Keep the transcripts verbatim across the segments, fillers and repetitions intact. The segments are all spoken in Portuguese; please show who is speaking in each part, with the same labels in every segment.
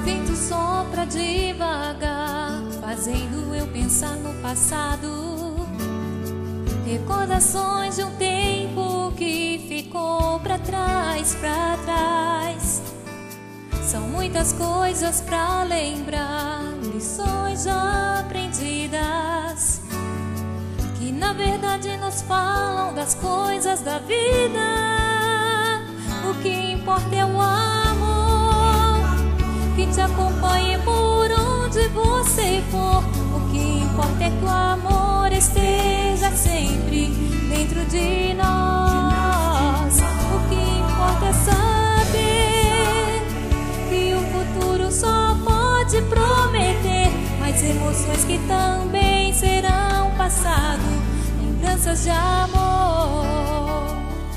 Speaker 1: vento sopra devagar, fazendo eu pensar no passado. Recordações de um tempo que ficou pra trás, pra trás. São muitas coisas pra lembrar, lições já aprendidas, que na verdade nos falam das coisas da vida. O que importa é o amor que te acompanhe por onde você for. O que importa é que o amor esteja sempre dentro de nós. O que importa é saber que o futuro só pode prometer mais emoções que também serão passado, lembranças de amor.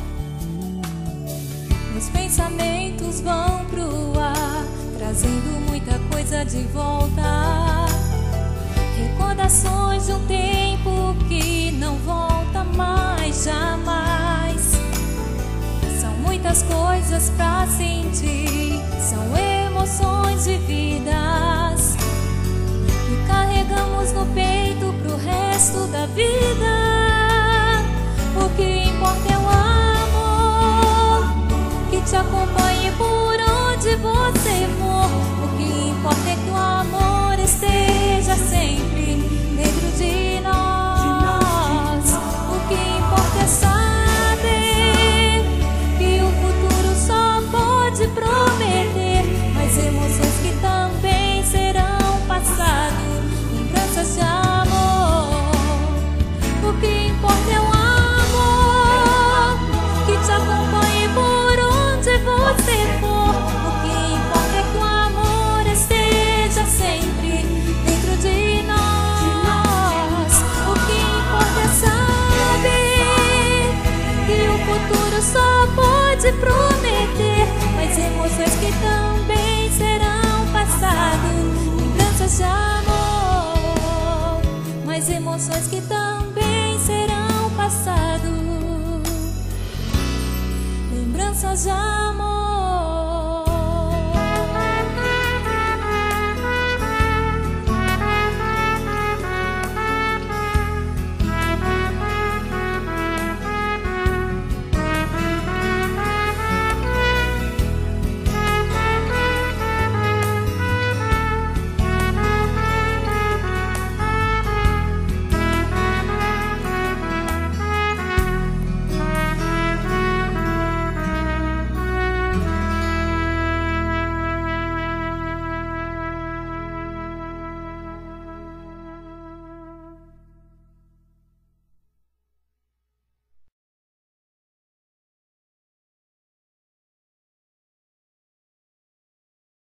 Speaker 1: Meus pensamentos vão pro ar, trazendo muita coisa de volta. Recordações de um tempo que não volta mais, jamais. São muitas coisas pra sentir, são emoções vividas que carregamos no peito pro resto da vida. O que importa é o amor que te acompanhe por onde você for. O que importa é que o amor esteja sempre dentro de nós. O que importa é saber que o futuro só pode prometer mais emoções que também serão passado, lembranças de amor. O que importa é o amor que te acompanhe por onde você for. O que importa é que o amor esteja sempre dentro de nós. O que importa é saber que o futuro só pode prometer mais emoções que também serão passado, lembranças de amor. Mais emoções que também serão passado, lembranças de amor.